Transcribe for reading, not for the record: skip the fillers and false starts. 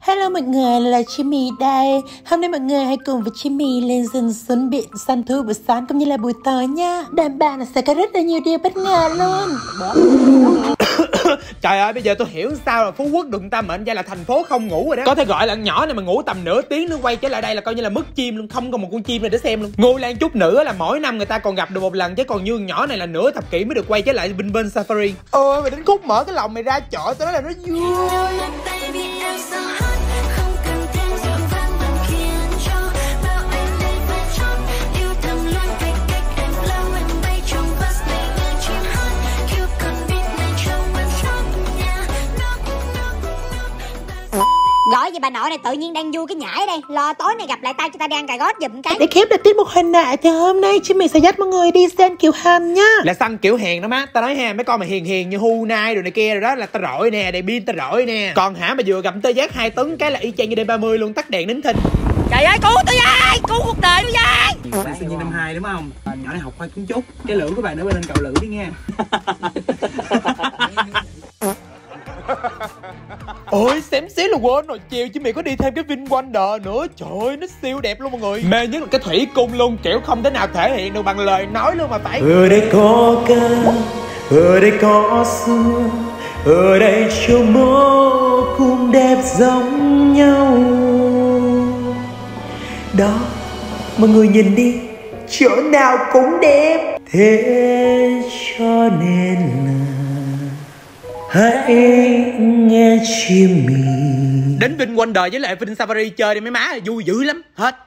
Hello mọi người, là Jimmy đây. Hôm nay mọi người hãy cùng với Jimmy lên rừng xuân biển săn thú buổi sáng cũng như là buổi tối nha. Đảm bảo là sẽ có rất là nhiều điều bất ngờ luôn. Trời ơi, bây giờ tôi hiểu sao là Phú Quốc được người ta mệnh danh là thành phố không ngủ rồi đó. Có thể gọi là nhỏ này mà ngủ tầm nửa tiếng nữa quay trở lại đây là coi như là mất chim luôn, không còn một con chim này để xem luôn. Ngu Lan chút nữa là mỗi năm người ta còn gặp được một lần, chứ còn như nhỏ này là nửa thập kỷ mới được quay trở lại Vinh Vinh Safari. Ôi mày đến khúc mở cái lòng mày ra chọi tao nói là nó vui. Gọi gì bà nội này tự nhiên đang vui cái nhảy đây. Lo tối nay gặp lại tao cho tao đi ăn cà gót giùm cái. Để khép lại tiết mục hình nạ thì hôm nay Jimmy sẽ dắt mọi người đi săn kiểu hầm nha. Là săn kiểu hèn đó má. Tao nói ha, mấy con mà hiền hiền như Hu Nai rồi này kia rồi đó là tao rọi nè, đèn pin tao rọi nè. Còn hả mà vừa gặp tê giác 2 tấn cái là y chang như D30 luôn, tắt đèn nín thinh. Trời ơi cứu tôi với, cứu cuộc đời tôi với. Bạn sinh viên năm 2 đúng không? Nhỏ này học khoa kiến trúc. Cái lưỡi của bạn nữa bên lên cậu lưỡi đi nha. Ôi xém xíu là quên rồi, chiều chứ mày có đi thêm cái Vin Wonder nữa. Trời ơi nó siêu đẹp luôn mọi người. Mê nhất là cái thủy cung luôn, kiểu không thể nào thể hiện được bằng lời nói luôn mà phải. Ở đây có ca, ở đây có xưa, ở đây châu mô cũng đẹp giống nhau. Đó, mọi người nhìn đi, chỗ nào cũng đẹp. Thế cho nên là hãy nghe Jimmy. Đến Vin Wonder với lại Vin Safari chơi đi mấy má, vui dữ lắm. Hết.